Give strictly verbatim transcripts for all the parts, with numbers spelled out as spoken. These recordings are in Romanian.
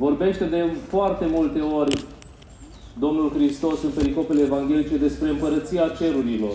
Vorbește de foarte multe ori Domnul Hristos în pericopele evanghelice despre împărăția cerurilor.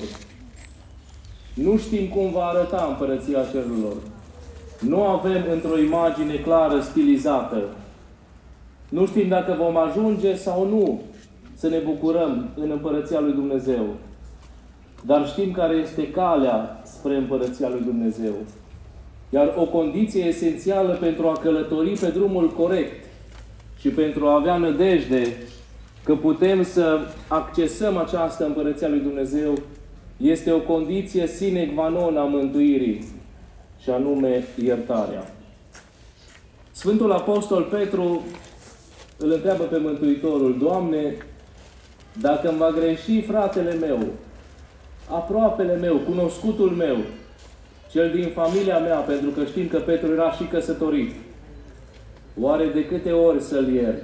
Nu știm cum va arăta împărăția cerurilor. Nu avem într-o imagine clară, stilizată. Nu știm dacă vom ajunge sau nu să ne bucurăm în împărăția lui Dumnezeu. Dar știm care este calea spre împărăția lui Dumnezeu. Iar o condiție esențială pentru a călători pe drumul corect și pentru a avea nădejde că putem să accesăm această împărăția lui Dumnezeu este o condiție sine qua non a mântuirii, și anume iertarea. Sfântul Apostol Petru îl întreabă pe Mântuitorul: Doamne, dacă îmi va greși fratele meu, aproapele meu, cunoscutul meu, cel din familia mea, pentru că știm că Petru era și căsătorit, oare de câte ori să-l iert?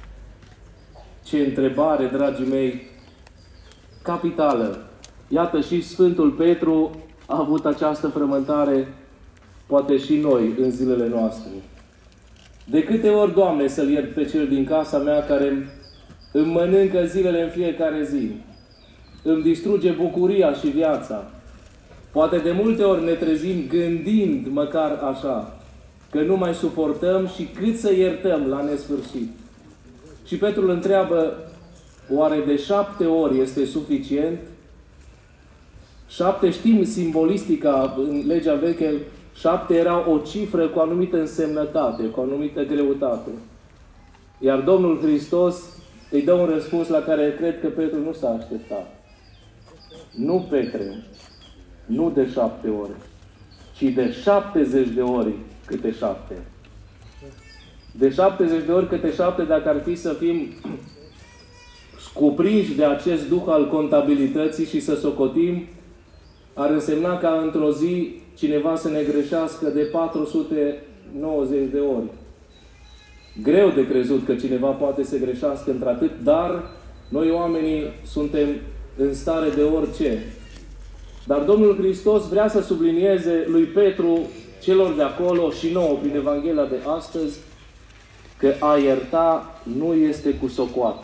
Ce întrebare, dragii mei, capitală! Iată, și Sfântul Petru a avut această frământare, poate și noi, în zilele noastre. De câte ori, Doamne, să-l iert pe cel din casa mea care îmi mănâncă zilele în fiecare zi, îmi distruge bucuria și viața. Poate de multe ori ne trezim gândind măcar așa, că nu mai suportăm și cât să iertăm la nesfârșit. Și Petru îl întreabă: oare de șapte ori este suficient? Șapte, știm simbolistica în legea veche, șapte era o cifră cu o anumită însemnătate, cu o anumită greutate. Iar Domnul Hristos îi dă un răspuns la care cred că Petru nu s-a așteptat. Nu, Petre, nu de șapte ori, ci de șaptezeci de ori câte șapte. De șaptezeci de ori câte șapte, dacă ar fi să fim cuprinși de acest duh al contabilității și să socotim, ar însemna ca într-o zi cineva să ne greșească de patru sute nouăzeci de ori. Greu de crezut că cineva poate să greșească într-atât, dar noi oamenii suntem în stare de orice. Dar Domnul Hristos vrea să sublinieze lui Petru, celor de acolo și nouă prin Evanghelia de astăzi, că a ierta nu este cu socoată.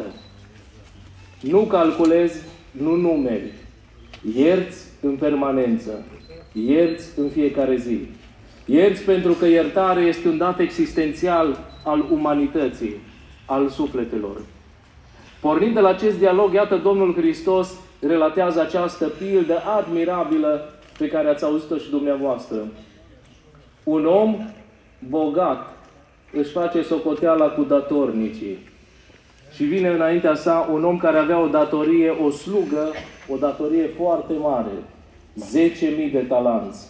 Nu calculezi, nu numeri. Ierți în permanență. Ierți în fiecare zi. Ierți pentru că iertare este un dat existențial al umanității, al sufletelor. Pornind de la acest dialog, iată, Domnul Hristos relatează această pildă admirabilă pe care ați auzit-o și dumneavoastră. Un om bogat își face socoteala cu datornicii. Și vine înaintea sa un om care avea o datorie, o slugă, o datorie foarte mare. zece mii de talanți.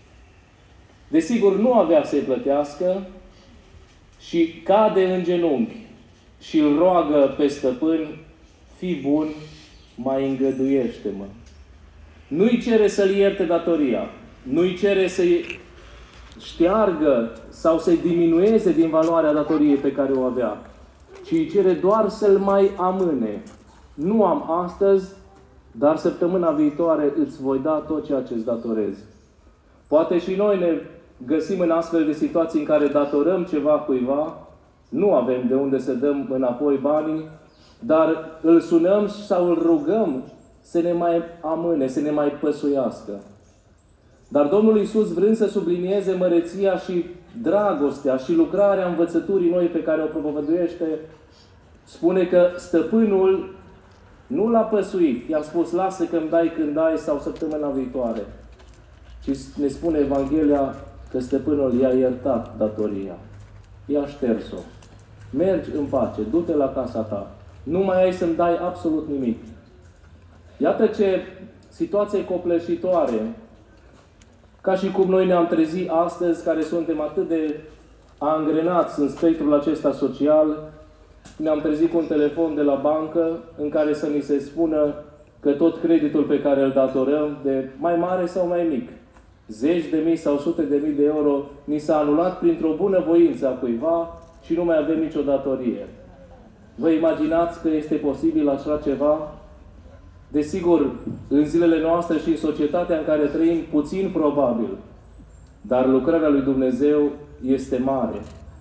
Desigur, nu avea să-i plătească și cade în genunchi și îl roagă pe stăpân: fii bun, mai îngăduiește-mă. Nu-i cere să-l ierte datoria, nu-i cere să-i șteargă sau să-i diminueze din valoarea datoriei pe care o avea, ci îi cere doar să-l mai amâne. Nu am astăzi, dar săptămâna viitoare îți voi da tot ceea ce îți datorez. Poate și noi ne găsim în astfel de situații în care datorăm ceva cuiva, nu avem de unde să dăm înapoi banii, dar îl sunăm sau îl rugăm să ne mai amâne, să ne mai păsuiască. Dar Domnul Iisus, vrând să sublinieze măreția și dragostea și lucrarea învățăturii noi pe care o propovăduiește, spune că stăpânul nu l-a păsuit. I-a spus: lasă că îmi dai când dai sau săptămâna viitoare. Și ne spune Evanghelia că stăpânul i-a iertat datoria. I-a șters-o. Mergi în pace, du-te la casa ta. Nu mai ai să-mi dai absolut nimic. Iată ce situație copleșitoare. Ca și cum noi ne-am trezit astăzi, care suntem atât de angrenați în spectrul acesta social, ne-am trezit cu un telefon de la bancă în care să ni se spună că tot creditul pe care îl datorăm, de mai mare sau mai mic, zeci de mii sau sute de mii de euro, ni s-a anulat printr-o bună voință a cuiva și nu mai avem nicio datorie. Vă imaginați că este posibil așa ceva? Desigur, în zilele noastre și în societatea în care trăim, puțin probabil. Dar lucrarea lui Dumnezeu este mare.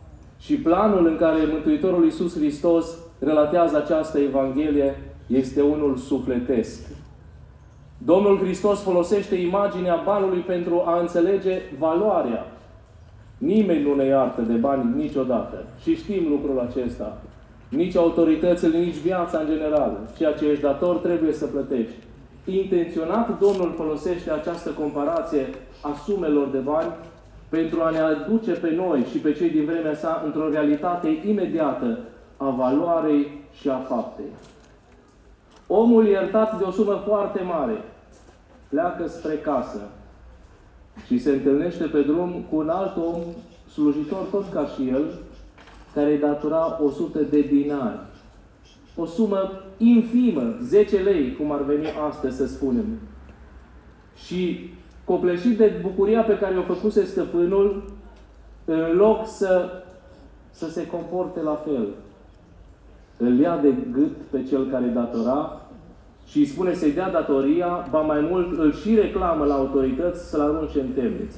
Și planul în care Mântuitorul Iisus Hristos relatează această Evanghelie este unul sufletesc. Domnul Hristos folosește imaginea banului pentru a înțelege valoarea. Nimeni nu ne iartă de bani niciodată. Și știm lucrul acesta. Nici autoritățile, nici viața în general. Ceea ce ești dator trebuie să plătești. Intenționat Domnul folosește această comparație a sumelor de bani pentru a ne aduce pe noi și pe cei din vremea sa într-o realitate imediată a valoarei și a faptei. Omul iertat de o sumă foarte mare pleacă spre casă și se întâlnește pe drum cu un alt om slujitor tot ca și el, care îi datora o sută de dinari. O sumă infimă, zece lei, cum ar veni astăzi să spunem. Și copleșit de bucuria pe care o făcuse stăpânul, în loc să, să se comporte la fel, îl ia de gât pe cel care datora și îi spune să-i dea datoria, ba mai mult îl și reclamă la autorități să-l arunce în temniță.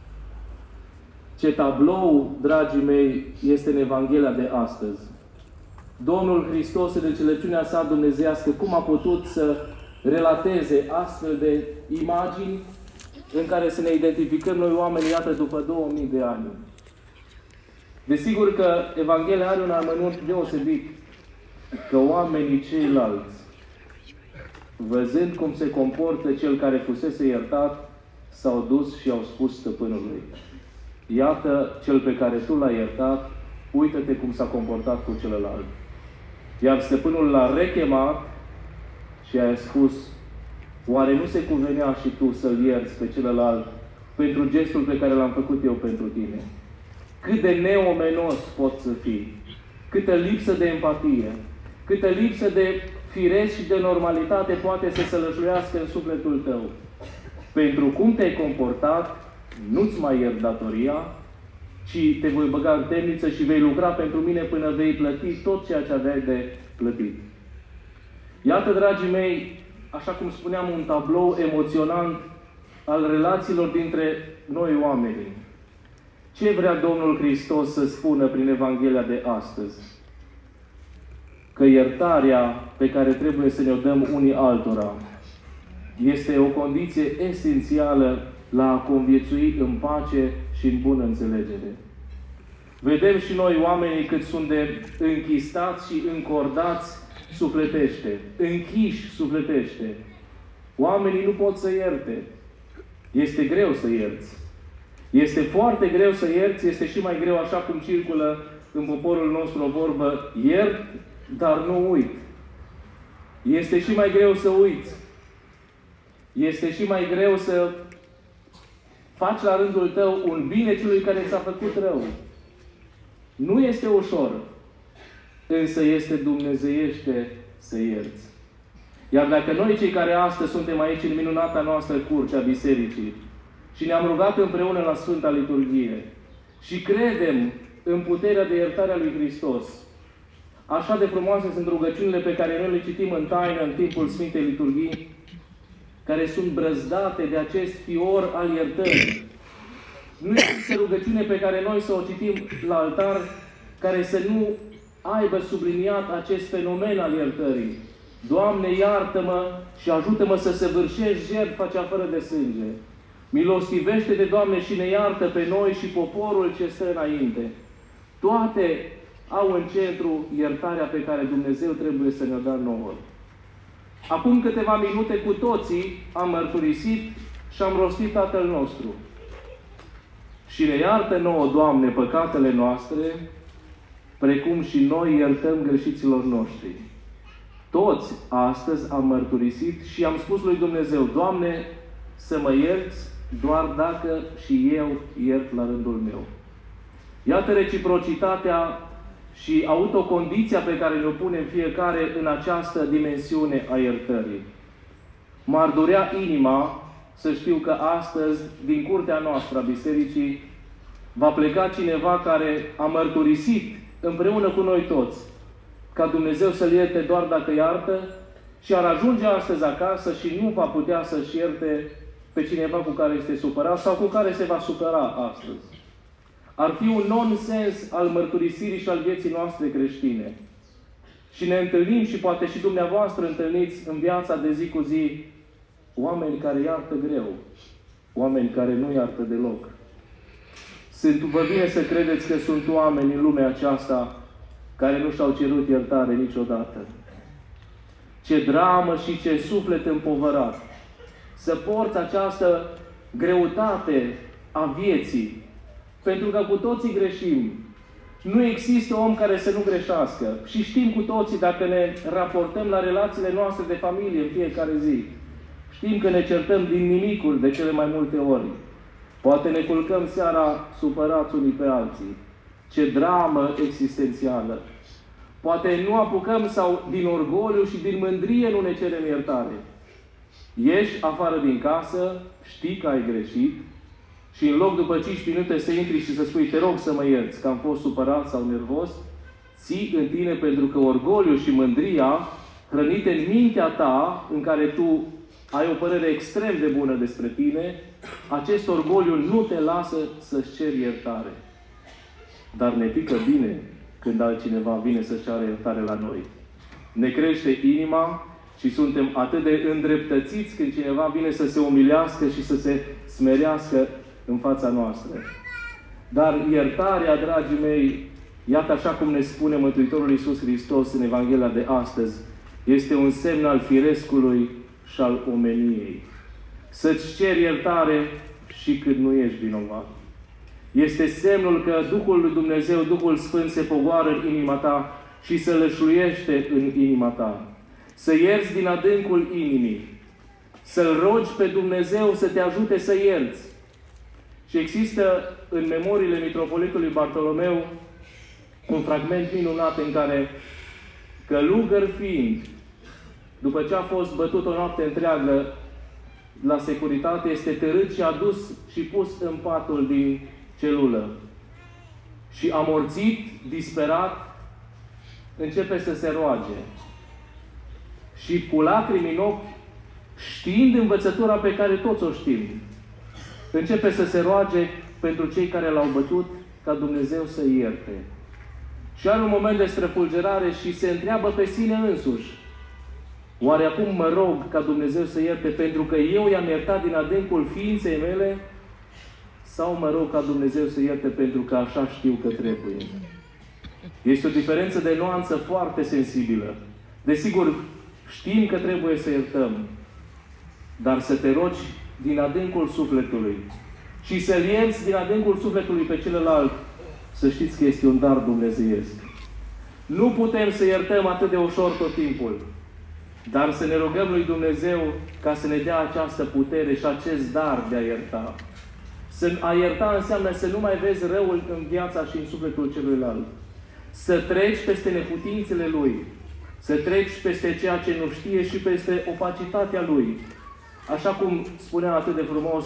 Ce tablou, dragii mei, este în Evanghelia de astăzi. Domnul Hristos, în înțelepciunea sa dumnezeiască, cum a putut să relateze astfel de imagini în care să ne identificăm noi oamenii, iată, după două mii de ani. Desigur că Evanghelia are un amănunt deosebit, că oamenii ceilalți, văzând cum se comportă cel care fusese iertat, s-au dus și au spus stăpânului: iată cel pe care tu l-ai iertat, uită-te cum s-a comportat cu celălalt. Iar stăpânul l-a rechemat și a spus: oare nu se cuvenea și tu să-l ierți pe celălalt pentru gestul pe care l-am făcut eu pentru tine? Cât de neomenos poți să fii, câtă lipsă de empatie, câtă lipsă de firesc și de normalitate poate să sălășluiască în sufletul tău. Pentru cum te-ai comportat, nu-ți mai iert datoria, ci te voi băga în temniță și vei lucra pentru mine până vei plăti tot ceea ce aveai de plătit. Iată, dragii mei, așa cum spuneam, un tablou emoționant al relațiilor dintre noi oamenii. Ce vrea Domnul Hristos să spună prin Evanghelia de astăzi? Că iertarea pe care trebuie să ne-o dăm unii altora este o condiție esențială la a conviețui în pace și în bună înțelegere. Vedem și noi oamenii cât sunt de închistați și încordați sufletește, închiși sufletește. Oamenii nu pot să ierte. Este greu să ierți. Este foarte greu să ierți, este și mai greu, așa cum circulă în poporul nostru o vorbă: iert, dar nu uit. Este și mai greu să uiți. Este și mai greu să faci la rândul tău un bine celui care ți-a făcut rău. Nu este ușor, însă este dumnezeiește să ierți. Iar dacă noi, cei care astăzi suntem aici în minunata noastră curte a Bisericii și ne-am rugat împreună la Sfânta Liturghie și credem în puterea de iertare a lui Hristos, așa de frumoase sunt rugăciunile pe care noi le citim în taină în timpul Sfintei Liturghii, care sunt brăzdate de acest fior al iertării. Nu există rugăciune pe care noi să o citim la altar care să nu aibă subliniat acest fenomen al iertării. Doamne, iartă-mă și ajută-mă să săvârșesc jertfa cea fără de sânge. Milostivește-te, Doamne, și ne iartă pe noi și poporul ce stă înainte. Toate au în centru iertarea pe care Dumnezeu trebuie să ne-o dea nouă. Acum câteva minute cu toții am mărturisit și am rostit Tatăl nostru. Și ne iartă nouă, Doamne, păcatele noastre, precum și noi iertăm greșiților noștri. Toți astăzi am mărturisit și am spus lui Dumnezeu: Doamne, să mă ierți doar dacă și eu iert la rândul meu. Iată reciprocitatea și autocondiția pe care ne-o punem fiecare în această dimensiune a iertării. M-ar durea inima să știu că astăzi, din curtea noastră a Bisericii, va pleca cineva care a mărturisit împreună cu noi toți ca Dumnezeu să-l ierte doar dacă iartă și ar ajunge astăzi acasă și nu va putea să-și ierte pe cineva cu care este supărat sau cu care se va supăra astăzi. ar fi un nonsens al mărturisirii și al vieții noastre creștine. Și ne întâlnim și poate și dumneavoastră întâlniți în viața de zi cu zi oameni care iartă greu, oameni care nu iartă deloc. Sunt, vă vine să credeți că sunt oameni în lumea aceasta care nu și-au cerut iertare niciodată. Ce dramă și ce suflet împovărat să porți această greutate a vieții, pentru că cu toții greșim. Nu există om care să nu greșească. Și știm cu toții, dacă ne raportăm la relațiile noastre de familie în fiecare zi, știm că ne certăm din nimicuri de cele mai multe ori. Poate ne culcăm seara supărați unii pe alții. Ce dramă existențială! Poate nu apucăm sau din orgoliu și din mândrie nu ne cerem iertare. Ieși afară din casă, știi că ai greșit și în loc după cinci minute să intri și să spui, te rog să mă ierți că am fost supărat sau nervos, ții în tine pentru că orgoliu și mândria, hrănite în mintea ta, în care tu ai o părere extrem de bună despre tine, acest orgoliu nu te lasă să-ți ceri iertare. Dar ne pică bine când altcineva vine să-și ceară iertare la noi. Ne crește inima și suntem atât de îndreptățiți când cineva vine să se umilească și să se smerească în fața noastră. Dar iertarea, dragii mei, iată așa cum ne spune Mântuitorul Iisus Hristos în Evanghelia de astăzi, este un semn al firescului și al omeniei. Să-ți ceri iertare și când nu ești vinovat. Este semnul că Duhul lui Dumnezeu, Duhul Sfânt, se pogoară în inima ta și se lășluiește în inima ta. Să ierți din adâncul inimii. Să-L rogi pe Dumnezeu să te ajute să ierți. Și există în memoriile Mitropolitului Bartolomeu un fragment minunat în care, călugăr fiind, după ce a fost bătut o noapte întreagă la securitate, este târât și adus și pus în patul din celulă. Și amorțit, disperat, începe să se roage. Și cu lacrimi în ochi, știind învățătura pe care toți o știm, începe să se roage pentru cei care l-au bătut, ca Dumnezeu să ierte. Și are un moment de străfulgerare și se întreabă pe sine însuși, oare acum mă rog ca Dumnezeu să ierte pentru că eu i-am iertat din adâncul ființei mele, sau mă rog ca Dumnezeu să ierte pentru că așa știu că trebuie? Este o diferență de nuanță foarte sensibilă. Desigur, știm că trebuie să iertăm, dar să te rogi din adâncul sufletului și să-L ierți din adâncul sufletului pe celălalt, să știți că este un dar dumnezeiesc. Nu putem să iertăm atât de ușor tot timpul, dar să ne rugăm lui Dumnezeu ca să ne dea această putere și acest dar de a ierta. Să a ierta înseamnă să nu mai vezi răul în viața și în sufletul celuilalt. Să treci peste neputințele lui. Să treci peste ceea ce nu știe și peste opacitatea lui. Așa cum spunea atât de frumos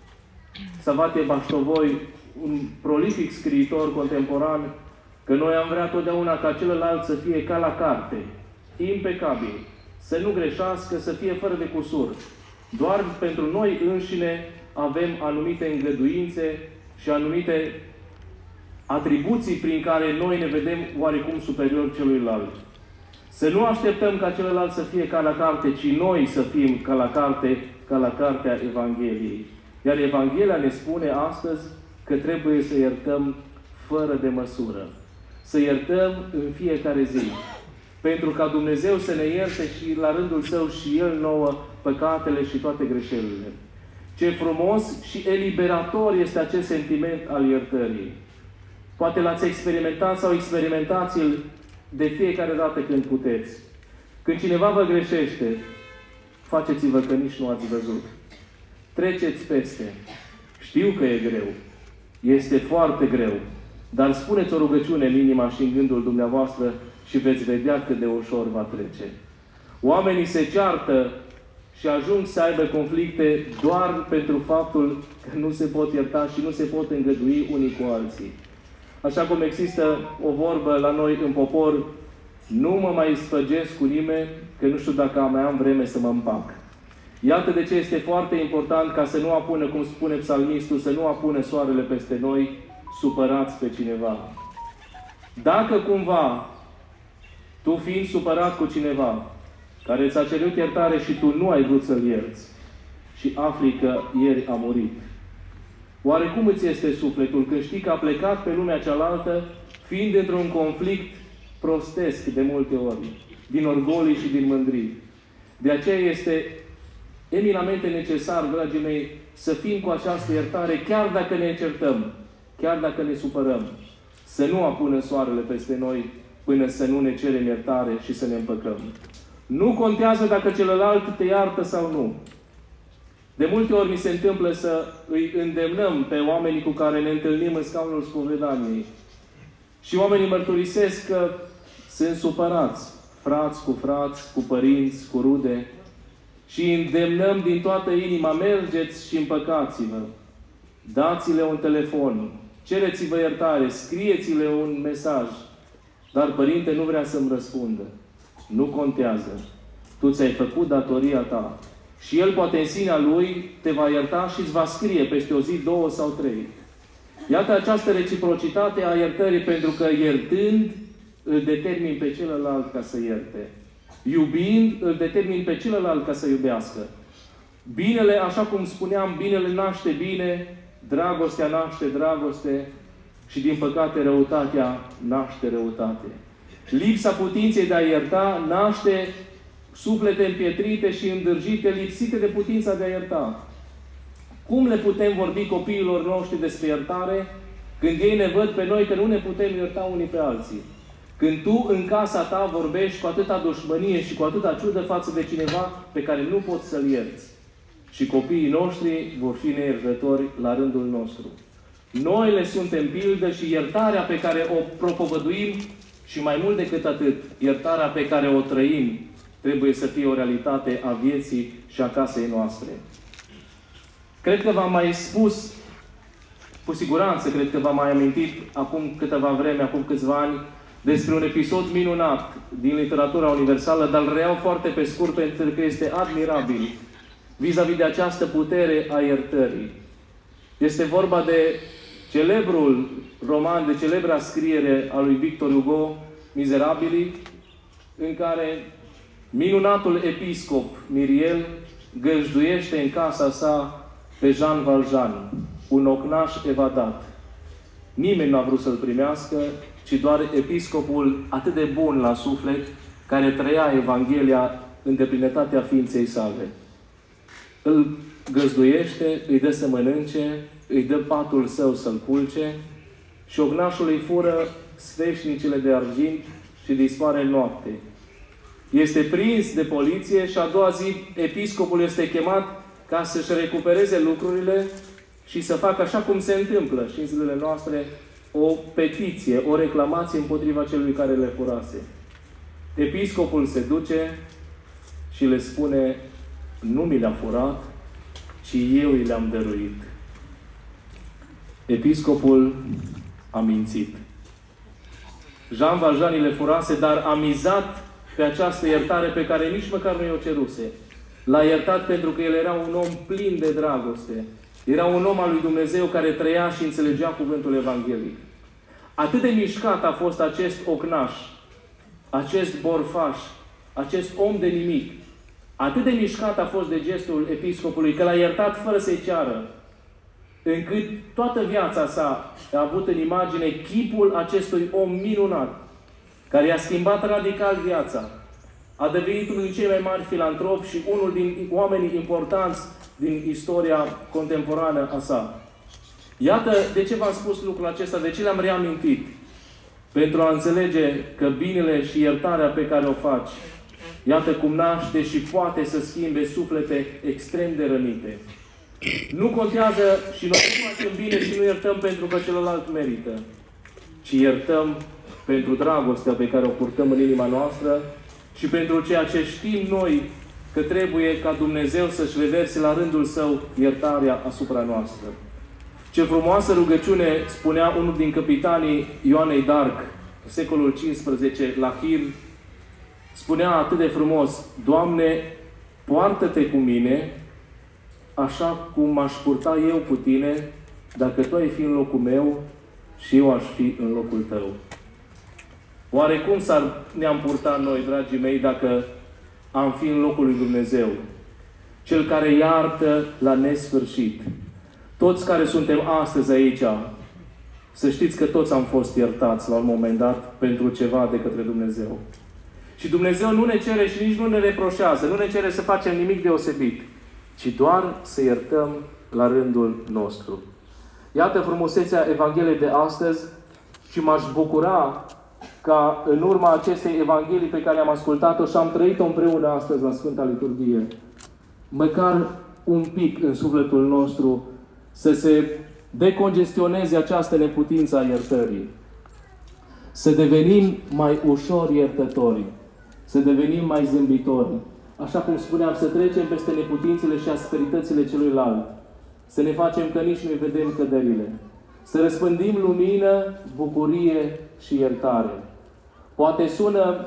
Savvatie Baștovoi, un prolific scriitor contemporan, că noi am vrea totdeauna ca celălalt să fie ca la carte, impecabil, să nu greșească, să fie fără de cusur. Doar pentru noi înșine avem anumite îngăduințe și anumite atribuții prin care noi ne vedem oarecum superior celuilalt. Să nu așteptăm ca celălalt să fie ca la carte, ci noi să fim ca la carte, ca la cartea Evangheliei. Iar Evanghelia ne spune astăzi că trebuie să iertăm fără de măsură. Să iertăm în fiecare zi. Pentru ca Dumnezeu să ne ierte și la rândul Său și El nouă păcatele și toate greșelile. Ce frumos și eliberator este acest sentiment al iertării. Poate l-ați experimentat sau experimentați-l de fiecare dată când puteți. Când cineva vă greșește, faceți-vă că nici nu ați văzut. Treceți peste. Știu că e greu. Este foarte greu. Dar spuneți o rugăciune în inima și în gândul dumneavoastră și veți vedea cât de ușor va trece. Oamenii se ceartă și ajung să aibă conflicte doar pentru faptul că nu se pot ierta și nu se pot îngădui unii cu alții. Așa cum există o vorbă la noi în popor, nu mă mai sfăgesc cu nimeni, că nu știu dacă mai am vreme să mă împac. Iată de ce este foarte important ca să nu apună, cum spune psalmistul, să nu apună soarele peste noi, supărați pe cineva. Dacă cumva, tu fiind supărat cu cineva, care ți-a cerut iertare și tu nu ai vrut să-l ierți, și afli că ieri a murit, oare cum îți este sufletul când știi că a plecat pe lumea cealaltă, fiind într-un conflict prostesc de multe ori, din orgolii și din mândrii? De aceea este eminamente necesar, dragii mei, să fim cu această iertare, chiar dacă ne certăm, chiar dacă ne supărăm, să nu apună soarele peste noi până să nu ne cerem iertare și să ne împăcăm. Nu contează dacă celălalt te iartă sau nu. De multe ori mi se întâmplă să îi îndemnăm pe oamenii cu care ne întâlnim în scaunul spovedaniei. Și oamenii mărturisesc că sunt supărați, frați cu frați, cu părinți, cu rude, și îi îndemnăm din toată inima, mergeți și împăcați-vă. Dați-le un telefon, cereți-vă iertare, scrieți-le un mesaj. Dar părinte nu vrea să-mi răspundă. Nu contează. Tu ți-ai făcut datoria ta. Și el poate în sinea lui te va ierta și îți va scrie peste o zi, două sau trei. Iată această reciprocitate a iertării, pentru că iertând îl determin pe celălalt ca să ierte. Iubind îl determin pe celălalt ca să iubească. Binele, așa cum spuneam, binele naște bine, dragostea naște dragoste și, din păcate, răutatea naște răutate. Lipsa putinței de a ierta naște suflete împietrite și îndârjite, lipsite de putința de a ierta. Cum le putem vorbi copiilor noștri despre iertare când ei ne văd pe noi că nu ne putem ierta unii pe alții? Când tu în casa ta vorbești cu atâta dușmănie și cu atâta ciudă față de cineva pe care nu poți să-l ierți. Și copiii noștri vor fi neiertători la rândul nostru. Noi le suntem pildă și iertarea pe care o propovăduim și, mai mult decât atât, iertarea pe care o trăim trebuie să fie o realitate a vieții și a casei noastre. Cred că v-am mai spus, cu siguranță, cred că v-am mai amintit acum câteva vreme, acum câțiva ani, despre un episod minunat din literatura universală, dar îl reiau foarte pe scurt pentru că este admirabil vis-a-vis de această putere a iertării. Este vorba de celebrul roman, de celebra scriere a lui Victor Hugo, Miserabilii, în care minunatul episcop Myriel găjduiește în casa sa pe Jean Valjean, un ocnaș evadat. Nimeni nu a vrut să-l primească, ci doar episcopul atât de bun la suflet, care trăia Evanghelia în deplinătatea ființei sale. Îl găzduiește, îi dă să mănânce, îi dă patul său să-l culce și ocnașul îi fură sfeșnicele de argint și dispare în noapte. Este prins de poliție și a doua zi episcopul este chemat ca să-și recupereze lucrurile și să facă, așa cum se întâmplă și în zilele noastre, o petiție, o reclamație împotriva celui care le furase. Episcopul se duce și le spune: nu mi le-a furat, ci eu i le-am dăruit. Episcopul a mințit. Jean Valjean îi le furase, dar a mizat pe această iertare pe care nici măcar nu i-o ceruse. L-a iertat pentru că el era un om plin de dragoste. Era un om al lui Dumnezeu care trăia și înțelegea cuvântul evanghelic. Atât de mișcat a fost acest ocnaș, acest borfaș, acest om de nimic. Atât de mișcat a fost de gestul episcopului că l-a iertat fără să-i ceară, încât toată viața sa a avut în imagine chipul acestui om minunat, care i-a schimbat radical viața. A devenit unul din cei mai mari filantropi și unul din oamenii importanți din istoria contemporană a sa. Iată de ce v-am spus lucrul acesta, de ce le-am reamintit. Pentru a înțelege că binele și iertarea pe care o faci, iată cum naște și poate să schimbe suflete extrem de rănite. Nu contează și noi nu facem bine și nu iertăm pentru că celălalt merită, ci iertăm pentru dragostea pe care o purtăm în inima noastră și pentru ceea ce știm noi că trebuie ca Dumnezeu să-și reverse la rândul Său iertarea asupra noastră. Ce frumoasă rugăciune spunea unul din capitanii Ioanei d'Arc, în secolul cincisprezece, la Hir, spunea atât de frumos: Doamne, poartă-te cu mine așa cum m-aș purta eu cu Tine, dacă Tu ai fi în locul meu și eu aș fi în locul tău. Oare cum s-ar ne-am purtat noi, dragii mei, dacă am fi în locul lui Dumnezeu? Cel care iartă la nesfârșit. Toți care suntem astăzi aici, să știți că toți am fost iertați la un moment dat pentru ceva de către Dumnezeu. Și Dumnezeu nu ne cere și nici nu ne reproșează, nu ne cere să facem nimic deosebit, ci doar să iertăm la rândul nostru. Iată frumusețea Evangheliei de astăzi și m-aș bucura ca în urma acestei Evanghelii pe care am ascultat-o și am trăit-o împreună astăzi la Sfânta Liturghie, măcar un pic în sufletul nostru să se decongestioneze această neputință a iertării. Să devenim mai ușor iertători, să devenim mai zâmbitori. Așa cum spuneam, să trecem peste neputințele și asperitățile celuilalt. Să ne facem că nici nu-i vedem căderile. Să răspândim lumină, bucurie și iertare. Poate sună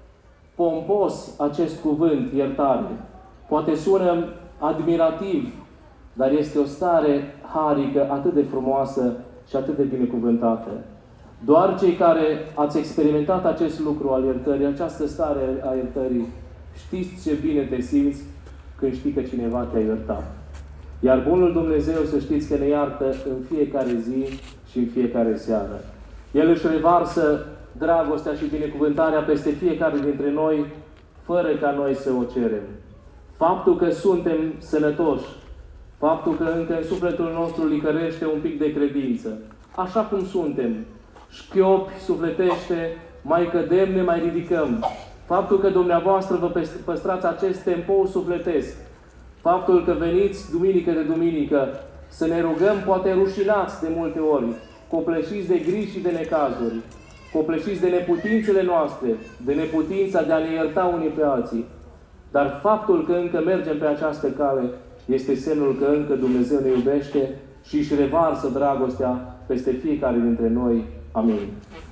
pompos acest cuvânt, iertare. Poate sună admirativ, dar este o stare harică atât de frumoasă și atât de binecuvântată. Doar cei care ați experimentat acest lucru al iertării, această stare a iertării, știți ce bine te simți când știi că cineva te-a iertat. Iar Bunul Dumnezeu, să știți că ne iartă în fiecare zi și în fiecare seară. El își revarsă dragostea și binecuvântarea peste fiecare dintre noi, fără ca noi să o cerem. Faptul că suntem sănătoși, faptul că încă în sufletul nostru licărește un pic de credință, așa cum suntem, șchiopi, sufletește, mai cădem, ne mai ridicăm. Faptul că dumneavoastră vă păstrați acest tempo sufletesc, faptul că veniți duminică de duminică să ne rugăm, poate rușinați de multe ori, copleșiți de griji și de necazuri, copleșiți de neputințele noastre, de neputința de a ne ierta unii pe alții. Dar faptul că încă mergem pe această cale este semnul că încă Dumnezeu ne iubește și își revarsă dragostea peste fiecare dintre noi. Amin.